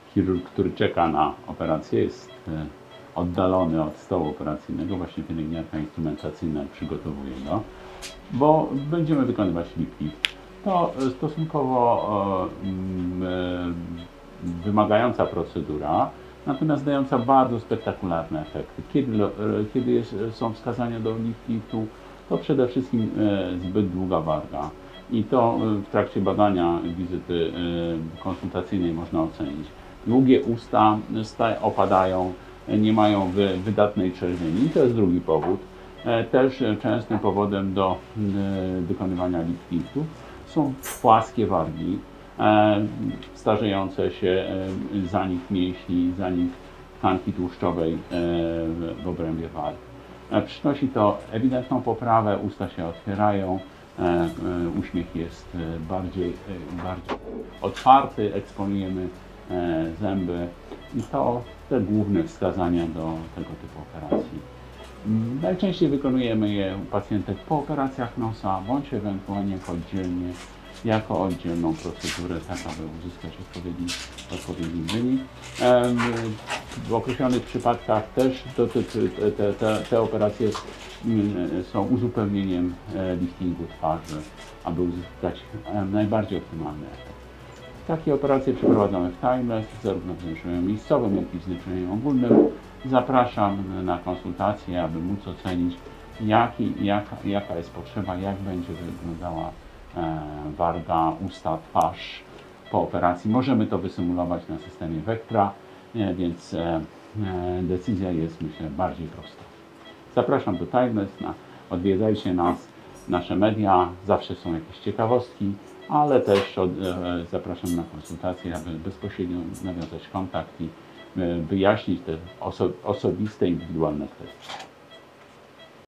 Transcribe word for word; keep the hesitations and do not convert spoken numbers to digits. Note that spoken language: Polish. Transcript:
chirurg, który czeka na operację, jest oddalony od stołu operacyjnego, właśnie pielęgniarka instrumentacyjna przygotowuje go, bo będziemy wykonywać lip lift. To stosunkowo wymagająca procedura, natomiast dająca bardzo spektakularne efekty. Kiedy, kiedy jest, są wskazania do lip liftu, to przede wszystkim zbyt długa warga i to w trakcie badania wizyty konsultacyjnej można ocenić. Długie usta opadają, nie mają wydatnej czerwieni. To jest drugi powód. Też częstym powodem do wykonywania lip liftów są płaskie wargi, starzejące się zanik mięśni, zanik tkanki tłuszczowej w obrębie warg. Przynosi to ewidentną poprawę, usta się otwierają, uśmiech jest bardziej, bardziej otwarty, eksponujemy zęby i to te główne wskazania do tego typu operacji. Najczęściej wykonujemy je u pacjentek po operacjach nosa, bądź ewentualnie oddzielnie, jako oddzielną procedurę, tak aby uzyskać odpowiedni, odpowiedni wynik. W określonych przypadkach też dotyczy, te, te, te operacje są uzupełnieniem liftingu twarzy, aby uzyskać najbardziej optymalny efekt. Takie operacje przeprowadzamy w Timeless, zarówno w znaczeniu miejscowym, jak i w znaczeniu ogólnym. Zapraszam na konsultację, aby móc ocenić, jaki, jaka, jaka jest potrzeba, jak będzie wyglądała e, warga, usta, twarz po operacji. Możemy to wysymulować na systemie Vectra, e, więc e, decyzja jest, myślę, bardziej prosta. Zapraszam do Timeless, na, odwiedzajcie nas, nasze media, zawsze są jakieś ciekawostki, ale też od, e, zapraszam na konsultacje, aby bezpośrednio nawiązać kontakt i e, wyjaśnić te oso osobiste, indywidualne kwestie.